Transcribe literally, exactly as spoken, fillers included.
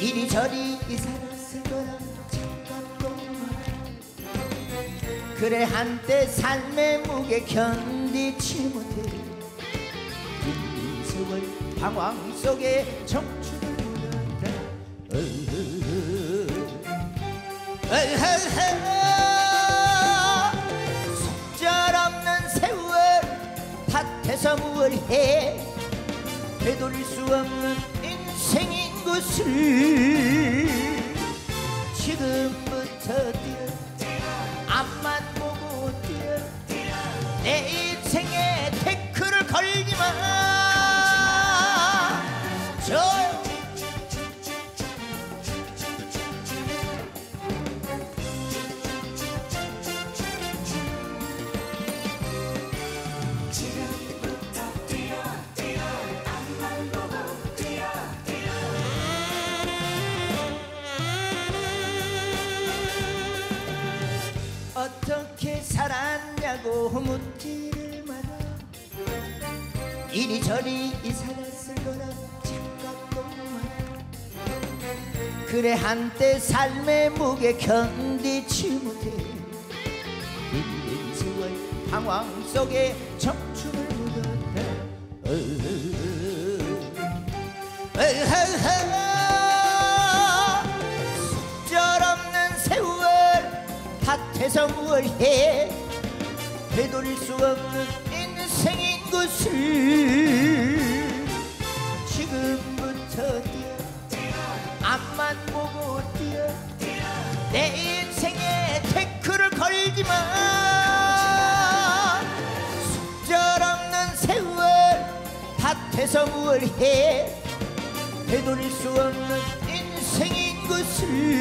이리저리 살았을 거라 착각도 그래 한때 삶의 무게 견디지 못해 긴 세월 방황 속에 청춘을 묻었다. 속절없는 세월 탓해서 무얼 해 되돌릴 수 없는 인생인 것을 지금부터 뛰어 앞만 보고 뛰어 내 인생에 태클을 걸지마 저 어떻게 살았냐고 묻지를 마라. 이리저리 살았을 거라 착각도 마라. 그래 한때 삶의 무게 견디지 못해 힘든 세월 방황 속에 청춘을 묻었다. 속절없는 세월 탓해서 무얼 해 되돌릴 수 없는 인생인 것을 지금부터 뛰어 앞만 보고 뛰어 내 인생에 태클을 걸지마 속절없는 세월 탓해서 무얼 해 되돌릴 수 없는 인생인 것을